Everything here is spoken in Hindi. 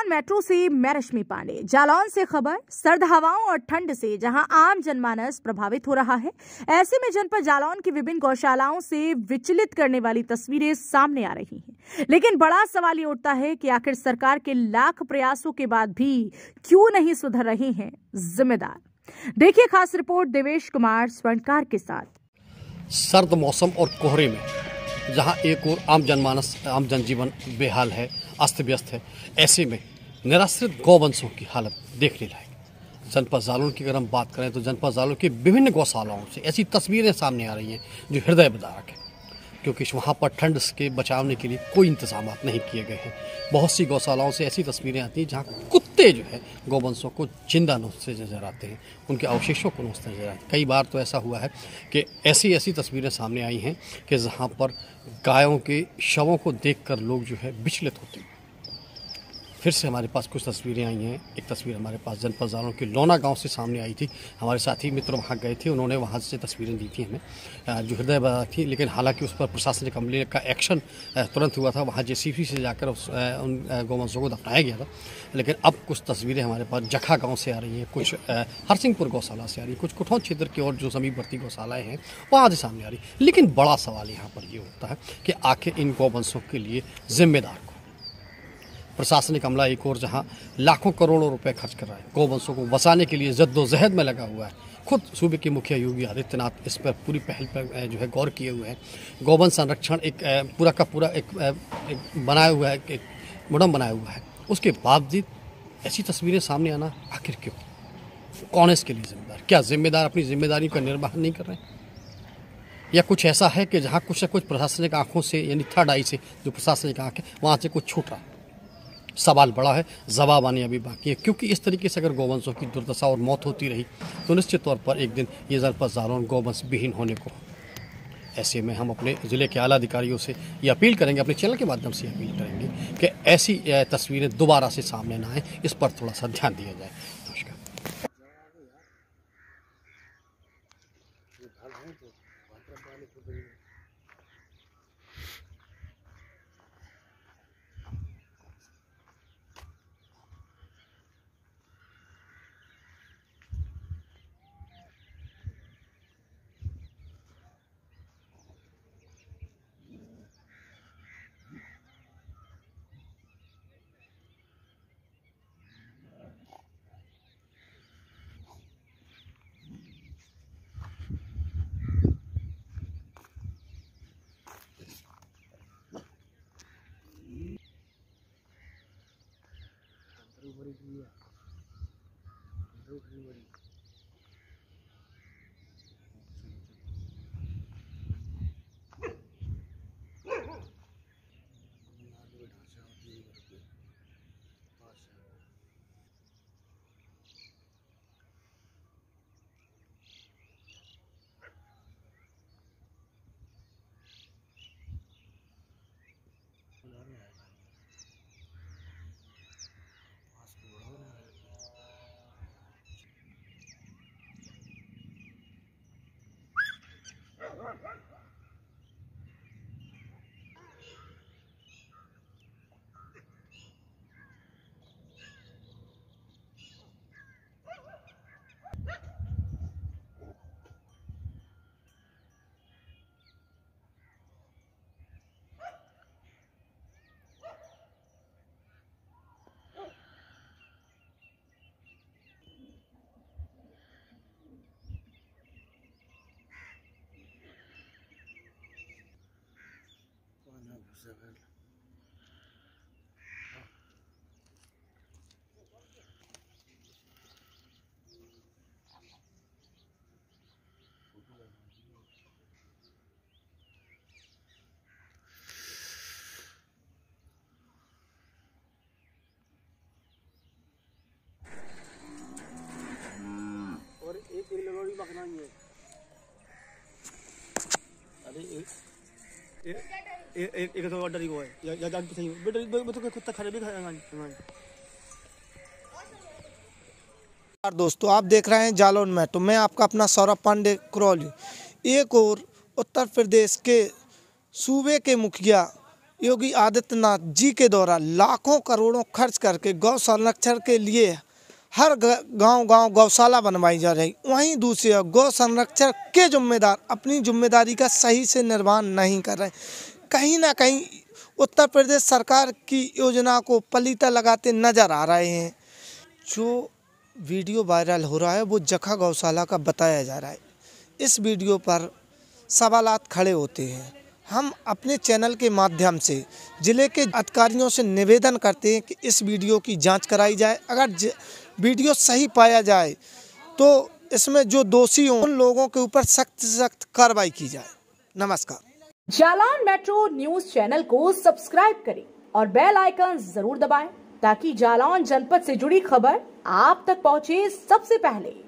जालौन मेट्रो से मैं रश्मि पांडे। जालौन से खबर, सर्द हवाओं और ठंड से जहां आम जनमानस प्रभावित हो रहा है, ऐसे में जनपद जालौन की विभिन्न गौशालाओं से विचलित करने वाली तस्वीरें सामने आ रही हैं। लेकिन बड़ा सवाल ये उठता है कि आखिर सरकार के लाख प्रयासों के बाद भी क्यों नहीं सुधर रहे हैं जिम्मेदार। देखिए खास रिपोर्ट देवेश कुमार स्वर्णकार के साथ। सर्द मौसम और कोहरे में जहां एक और आम जनजीवन बेहाल है, अस्त व्यस्त है, ऐसे में निराश्रित गौवंशों की हालत देखने लायक। जनपद जालौन की अगर हम बात करें तो जनपद जालौन की विभिन्न गौशालाओं से ऐसी तस्वीरें सामने आ रही हैं जो हृदय विदारक है, क्योंकि वहाँ पर ठंड के बचावने के लिए कोई इंतजाम नहीं किए गए हैं। बहुत सी गौशालाओं से ऐसी तस्वीरें आती हैं जहाँ कुत्ते जो है गौवंशों को जिंदा नोचते नजर आते हैं, उनके अवशेषों को नोचते नजर आते हैं। कई बार तो ऐसा हुआ है कि ऐसी तस्वीरें सामने आई हैं कि जहाँ पर गायों के शवों को देखकर लोग जो है विचलित होते हैं। फिर से हमारे पास कुछ तस्वीरें आई हैं। एक तस्वीर हमारे पास जनपद जालौन के लौना गांव से सामने आई थी। हमारे साथी मित्र वहां गए थे, उन्होंने वहां से तस्वीरें दी थी हमें, जो हृदय विदारक थी। लेकिन हालांकि उस पर प्रशासनिक अमले का एक्शन तुरंत हुआ था। वहां जेसीबी से जाकर उन गौवंशों को दफनाया गया था। लेकिन अब कुछ तस्वीरें हमारे पास जखा गाँव से आ रही हैं, कुछ हरसिंहपुर गौशाला से आ रही है, कुछ कुठौन क्षेत्र की और जो समीपवर्ती गौशालाएँ हैं वहाँ से सामने आ रही। लेकिन बड़ा सवाल यहाँ पर ये होता है कि आखिर इन गौवंशों के लिए जिम्मेदार प्रशासनिक अमला एक और जहां लाखों करोड़ों रुपए खर्च कर रहा है, गौवंशों को बचाने के लिए जद्दोजहद में लगा हुआ है। खुद सूबे के मुखिया योगी आदित्यनाथ इस पर पूरी पहल पर जो है गौर किए हुए हैं। गौवंश संरक्षण एक पूरा का पूरा एक बनाया हुआ है, एक मुड़म बनाया हुआ है। उसके बावजूद ऐसी तस्वीरें सामने आना आखिर क्यों? कौन है इसके लिए जिम्मेदार? क्या जिम्मेदार अपनी जिम्मेदारी का निर्वाह नहीं कर रहे हैं, या कुछ ऐसा है कि जहाँ कुछ न कुछ प्रशासनिक आंखों से, यानी थर्ड आई से जो प्रशासनिक आंख है वहाँ से कुछ छूट रहा है? सवाल बड़ा है, जवाब आने अभी बाकी है। क्योंकि इस तरीके से अगर गौवंशों की दुर्दशा और मौत होती रही तो निश्चित तौर पर एक दिन ये जनपद जालौन गौवंश विहीन होने को। ऐसे में हम अपने ज़िले के आला अधिकारियों से ये अपील करेंगे, अपने चैनल के माध्यम से अपील करेंगे कि ऐसी तस्वीरें दोबारा से सामने ना आए, इस पर थोड़ा सा ध्यान दिया जाए। नमस्कार। और एक लगोड़ी मखना ही है। अरे एक तो ऑर्डर ही हुआ है या जान सही बेटा तो कुत्ता खड़े भी खाएंगे। दोस्तों आप देख रहे हैं जालौन मेट्रो। मैं आपका अपना सौरभ पांडे करौली। एक और उत्तर प्रदेश के सूबे के मुखिया योगी आदित्यनाथ जी के द्वारा लाखों करोड़ों खर्च करके गौ संरक्षण के लिए हर गांव गौशाला बनवाई जा रही, वहीं दूसरी ओर गौ संरक्षण के जिम्मेदार अपनी जिम्मेदारी का सही से निर्वहन नहीं कर रहे। कहीं ना कहीं उत्तर प्रदेश सरकार की योजना को पलीता लगाते नजर आ रहे हैं। जो वीडियो वायरल हो रहा है वो जखा गौशाला का बताया जा रहा है। इस वीडियो पर सवालात खड़े होते हैं। हम अपने चैनल के माध्यम से जिले के अधिकारियों से निवेदन करते हैं कि इस वीडियो की जांच कराई जाए। अगर वीडियो सही पाया जाए तो इसमें जो दोषी हों उन लोगों के ऊपर सख्त से सख्त कार्रवाई की जाए। नमस्कार। जालौन मेट्रो न्यूज चैनल को सब्सक्राइब करें और बेल आइकन जरूर दबाएं ताकि जालौन जनपद से जुड़ी खबर आप तक पहुंचे सबसे पहले।